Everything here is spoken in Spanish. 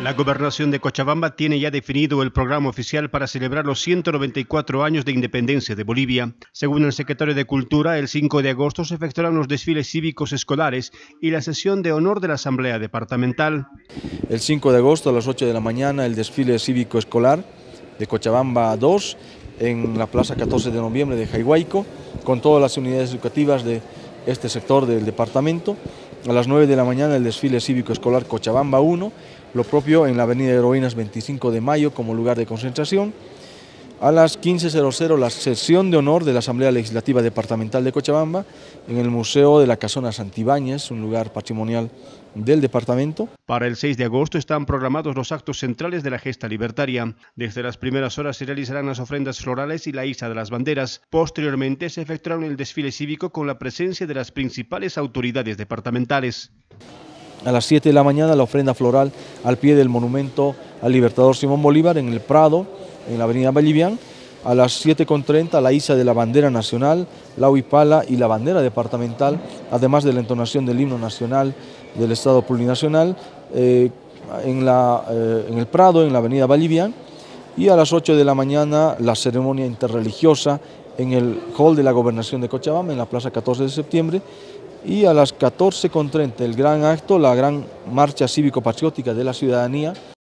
La Gobernación de Cochabamba tiene ya definido el programa oficial para celebrar los 194 años de independencia de Bolivia. Según el secretario de Cultura, el 5 de agosto se efectuarán los desfiles cívicos escolares y la sesión de honor de la Asamblea Departamental. El 5 de agosto a las 8 de la mañana el desfile cívico escolar de Cochabamba 2 en la Plaza 14 de Noviembre de Jaihuayco, con todas las unidades educativas de este sector del departamento. A las 9 de la mañana el desfile cívico escolar Cochabamba 1, lo propio en la Avenida Heroínas 25 de Mayo como lugar de concentración. A las 15:00 la sesión de honor de la Asamblea Legislativa Departamental de Cochabamba en el Museo de la Casona Santibáñez, un lugar patrimonial del departamento. Para el 6 de agosto están programados los actos centrales de la gesta libertaria. Desde las primeras horas se realizarán las ofrendas florales y la iza de las banderas. Posteriormente se efectuará el desfile cívico con la presencia de las principales autoridades departamentales. A las 7 de la mañana la ofrenda floral al pie del monumento al Libertador Simón Bolívar en el Prado, en la avenida Vallivian. A las 7:30 la iza de la bandera nacional, la huipala y la bandera departamental, además de la entonación del himno nacional del Estado Plurinacional en el Prado, en la avenida Vallivian. Y a las 8 de la mañana la ceremonia interreligiosa en el hall de la Gobernación de Cochabamba, en la Plaza 14 de septiembre. Y a las 14:30 el gran acto, la gran marcha cívico-patriótica de la ciudadanía